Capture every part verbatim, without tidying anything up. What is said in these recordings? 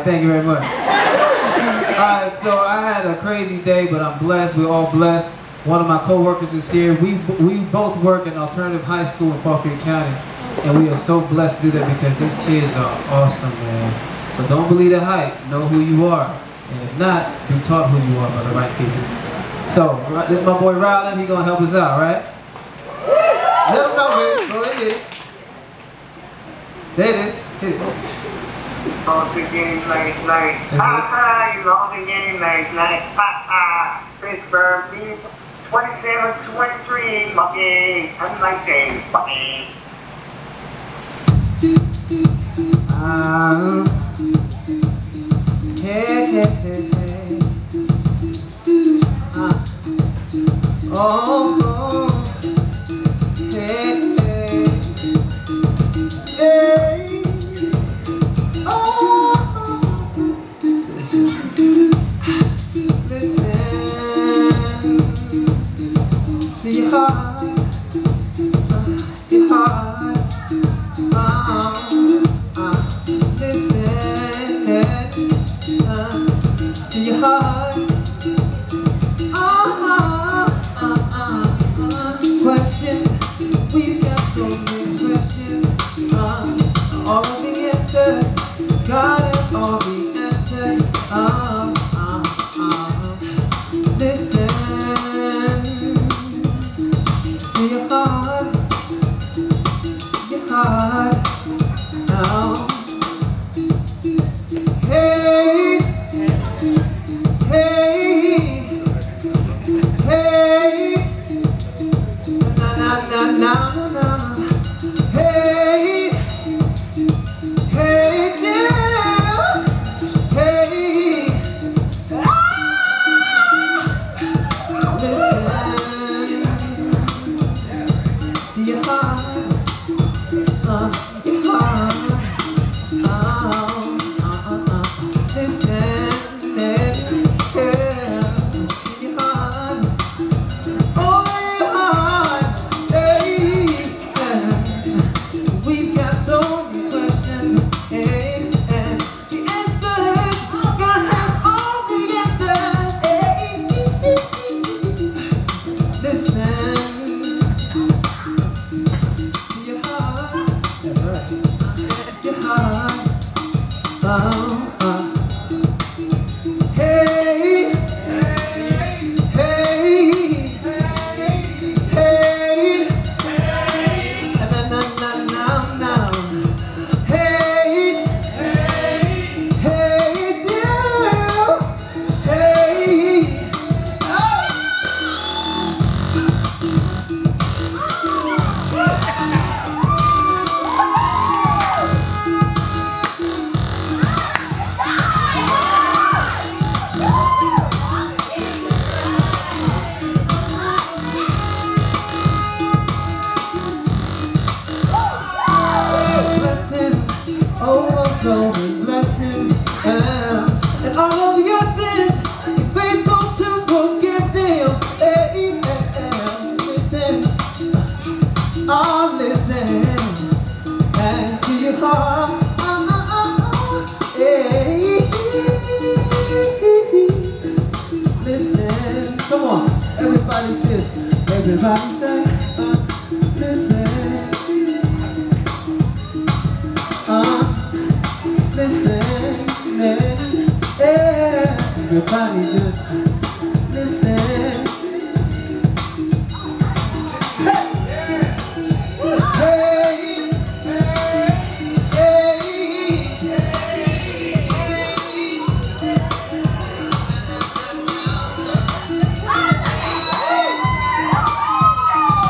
thank you very much. Alright, so I had a crazy day, but I'm blessed. We're all blessed. One of my co-workers is here. We we both work in alternative high school in Fairfield County, and we are so blessed to do that because these kids are awesome, man. So don't believe the hype. Know who you are, and if not, be taught who you are by the right people. So this is my boy Rylan. He gonna help us out, right? Let him know, man. Go ahead. There it is. Hit it. Lost the game last night. Ha ha, you lost the game last night. Ha ha. Pittsburgh beat twenty-seven twenty-three. Monkey. I'm like game. Monkey. Um, hey, hey, hey, hey. Uh, oh, oh. Hey, hey. Hey. Your heart, your heart, uh, uh, listen, uh, to your heart, uh, uh, uh, uh, questions, we've got so many questions, uh, all the answers, God has all the answers, uh, uh, uh, listen. Your heart, your heart, now. Hey, hey, hey, na na na na na. Hey, hey, yeah, hey, ah, listen. Your heart, uh, your heart, oh, uh, uh, uh, listen, yeah, your heart, oh, your heart, hey, yeah. We've got so many questions, hey, and the answers, God has all the answers, hey, listen. Oh, uh. Hey, hey, hey, hey, hey, na na na na na. Hey, hey, hey, dear, hey, oh. Overflowing blessings, uh, and all of your sins, you're faithful to forgive them. Hey, hey, hey, listen, oh, listen, and to your heart, uh, uh, uh, hey, listen, come on, everybody just, everybody say, uh, listen. Listen, yeah, everybody just listen. Hey, hey, hey, hey,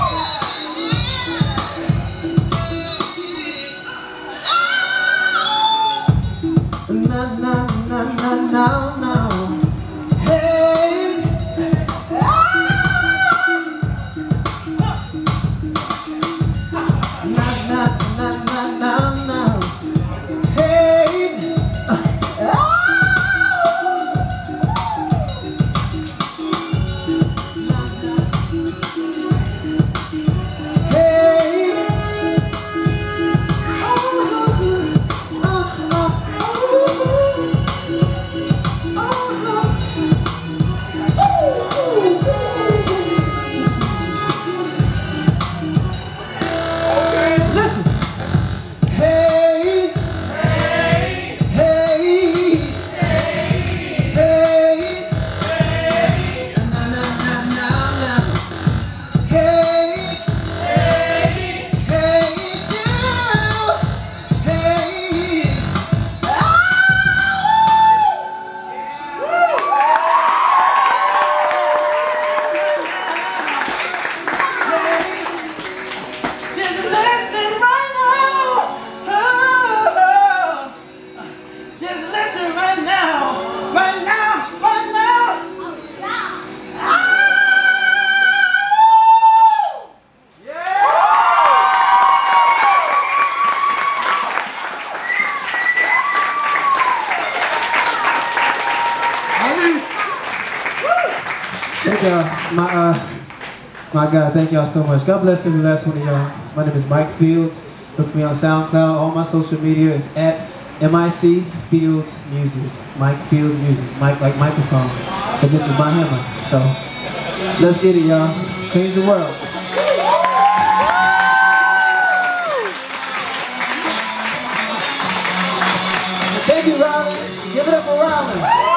My God, thank y'all so much. God bless every last one of y'all. My name is Mike Fields. Look me on SoundCloud. All my social media is at M I C Fields Music. Mike Fields Music. Mike like microphone. But this is my hammer. So let's get it, y'all. Change the world. Thank you, Rylan. Give it up for Rylan.